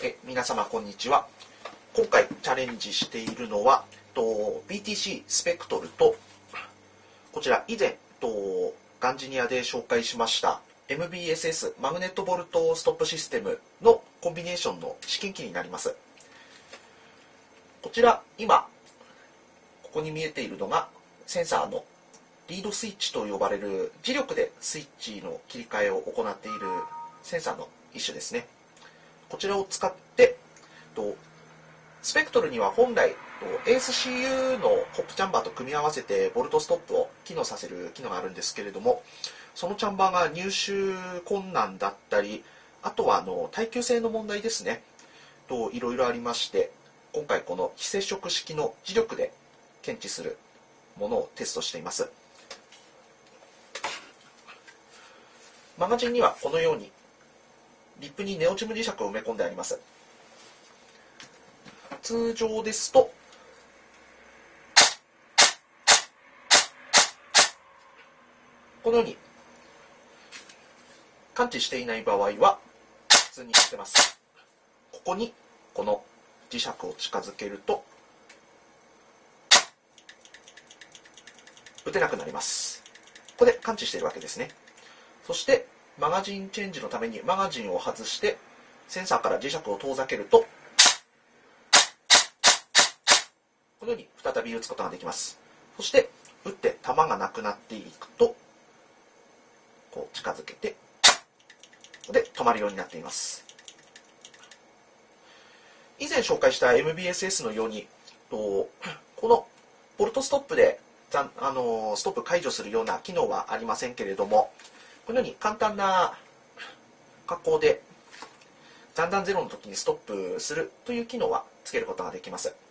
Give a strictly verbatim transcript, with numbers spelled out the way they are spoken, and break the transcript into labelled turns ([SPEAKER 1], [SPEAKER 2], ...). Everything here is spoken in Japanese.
[SPEAKER 1] え皆様こんにちは。今回チャレンジしているのはと ビーティーシー スペクトルとこちら以前とガンジニアで紹介しました エムビーエスエス マグネットボルトストップシステムのコンビネーションの試験機になります。こちら今ここに見えているのがセンサーのリードスイッチと呼ばれる磁力でスイッチの切り替えを行っているセンサーの一種ですね。こちらを使ってスペクトルには本来 エーエスシーユー のホップチャンバーと組み合わせてボルトストップを機能させる機能があるんですけれども、そのチャンバーが入手困難だったり、あとはあの耐久性の問題ですねといろいろありまして、今回この非接触式の磁力で検知するものをテストしています。マガジンにはこのようにリップにネオジム磁石を埋め込んであります。通常ですとこのように感知していない場合は普通に打てます。ここにこの磁石を近づけると打てなくなります。ここで感知しているわけですね。そしてマガジンチェンジのためにマガジンを外してセンサーから磁石を遠ざけるとこのように再び打つことができます。そして打って弾がなくなっていくとこう近づけてここで止まるようになっています。以前紹介した エムビーエスエス のようにこのボルトストップであのストップ解除するような機能はありませんけれども、このように簡単な格好で残弾ゼロの時にストップするという機能はつけることができます。